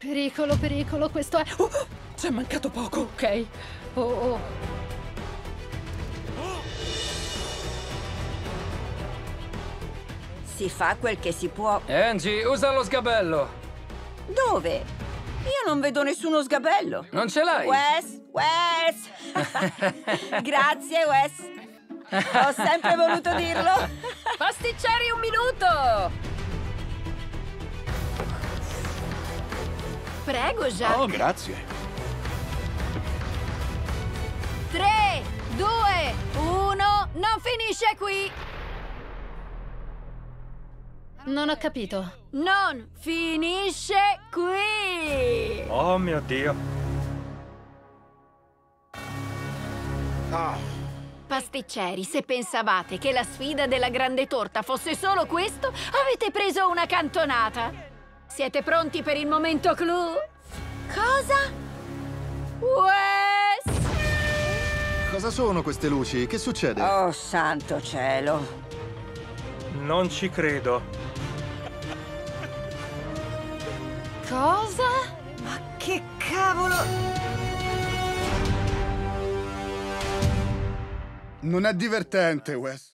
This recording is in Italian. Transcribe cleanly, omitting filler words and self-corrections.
Pericolo, pericolo, questo è... c'è mancato poco, ok? Oh. Si fa quel che si può. Angie, usa lo sgabello. Dove? Io non vedo nessuno sgabello. Non ce l'hai? Wes! Grazie, Wes. Ho sempre voluto dirlo. Pasticceri, un minuto! Prego, Jacques. Oh, grazie. 3, 2, 1, non finisce qui! Non ho capito. Non finisce qui! Oh mio Dio. Pasticceri, se pensavate che la sfida della grande torta fosse solo questo, avete preso una cantonata. Siete pronti per il momento clou? Cosa? Wes! Cosa sono queste luci? Che succede? Oh, santo cielo. Non ci credo. Cosa? Ma che cavolo! Non è divertente, Wes.